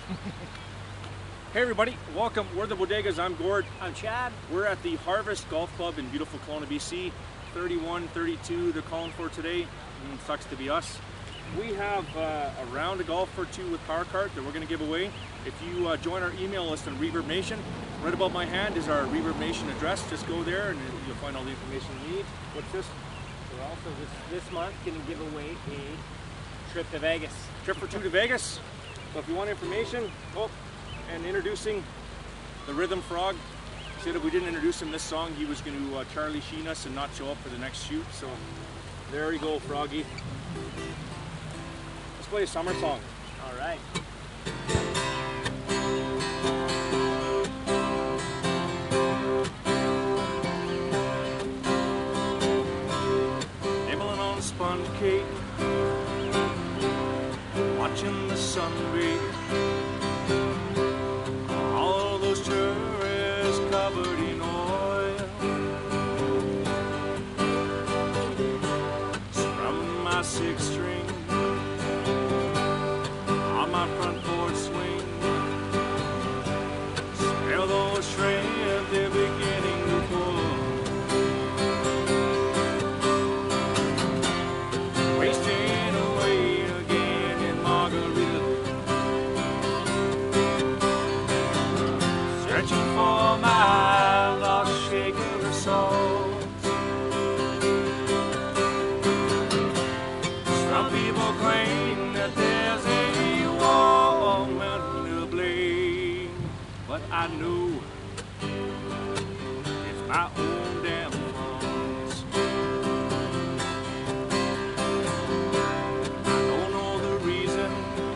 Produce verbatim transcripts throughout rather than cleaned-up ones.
Hey everybody, welcome. We're the Bodegas. I'm Gord. I'm Chad. We're at the Harvest Golf Club in beautiful Kelowna, B C. thirty-one, thirty-two they're calling for today. Mm, sucks to be us. We have uh, a round of golf for two with Power Cart that we're going to give away. If you uh, join our email list on Reverb Nation, right above my hand is our Reverb Nation address. Just go there and you'll find all the information you need. What's this? We're also this, this month going to give away a trip to Vegas. Trip for two to Vegas. So if you want information, oh, and introducing the Rhythm Frog. He said if we didn't introduce him this song, he was going to uh, Charlie Sheen us and not show up for the next shoot. So there you go, Froggy. Let's play a summer song. All right. Nibbling on sponge cake, watching the sun bathe. All those tourists covered in oil, strumming my six string on my front porch swing. Smell those shrimp, they're beginning to pull. Wasting away again in Margaritaville, searching for my lost shaker of salt. Some people claim that there's a woman to blame, but I know it's my own damn fault. I don't know the reason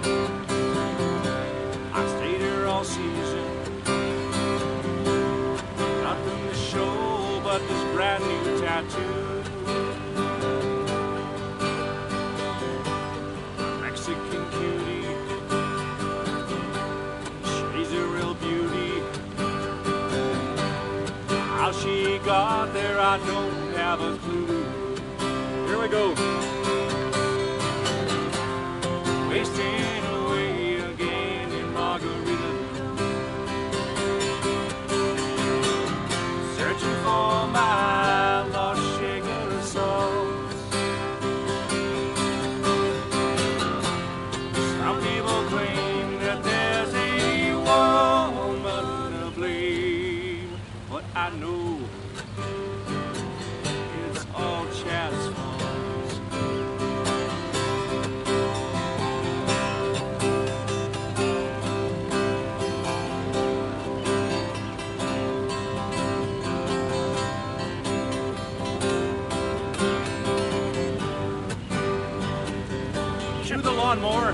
I stayed here all season. Nothing to show but this brand new tattoo. Mexican cutie, she's a real beauty. How she got there, I don't have a clue. Here we go. Wasting away again in Margaritaville, searching for my lost shaker of salt. Some people claim that there's a woman to blame, but I know it's all Chad's fault. Shoot the lawnmower.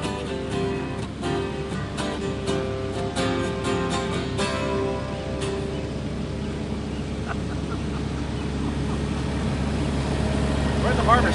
We're at the Harvest